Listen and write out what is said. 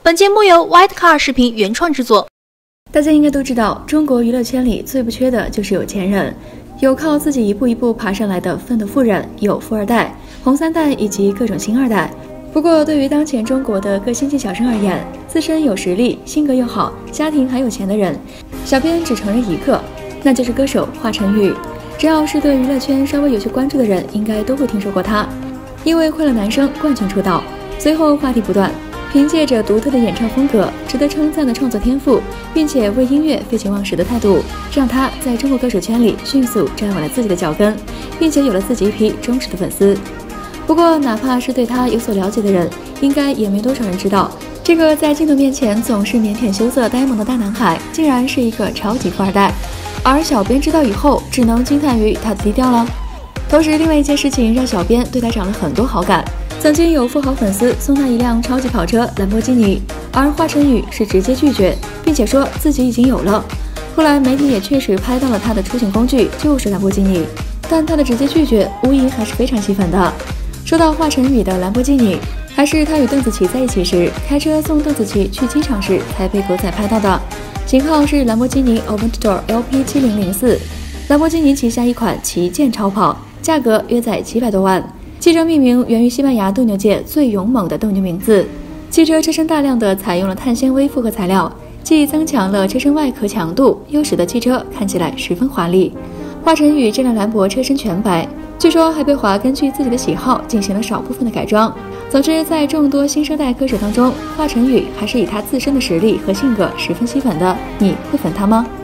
本节目由 White Car 视频原创制作。 大家应该都知道，中国娱乐圈里最不缺的就是有钱人，有靠自己一步一步爬上来的奋斗富人，有富二代、红三代以及各种星二代。不过，对于当前中国的各星级小生而言，自身有实力、性格又好、家庭还有钱的人，小编只承认一个，那就是歌手华晨宇。只要是对娱乐圈稍微有些关注的人，应该都会听说过他，因为《快乐男声》冠军出道，随后话题不断。凭借着独特的演唱风格、值得称赞的创作天赋，并且为音乐废寝忘食的态度，让他在中国歌手圈里迅速站稳了自己的脚跟，并且有了自己一批忠实的粉丝。不过，哪怕是对他有所了解的人，应该也没多少人知道，这个在镜头面前总是腼腆羞涩、呆萌的大男孩，竟然是一个超级富二代。而小编知道以后，只能惊叹于他的低调了。同时，另外一件事情让小编对他长了很多好感。曾经有富豪粉丝送他一辆超级跑车兰博基尼，而华晨宇是直接拒绝，并且说自己已经有了。后来媒体也确实拍到了他的出行工具就是兰博基尼，但他的直接拒绝无疑还是非常气愤的。说到华晨宇的兰博基尼，还是他与邓紫棋在一起时开车送邓紫棋去机场时才被狗仔拍到的，型号是兰博基尼 Aventador LP7004，兰博基尼旗下一款旗舰超跑，价格约在700多万。汽车命名源于西班牙斗牛界最勇猛的斗牛名字。汽车车身大量的采用了碳纤维复合材料，既增强了车身外壳强度，又使得汽车看起来十分华丽。华晨宇这辆兰博车身全白，据说还被华根据自己的喜好进行了少部分的改装。总之，在众多新生代歌手当中，华晨宇还是以他自身的实力和性格十分吸粉的。你会粉他吗？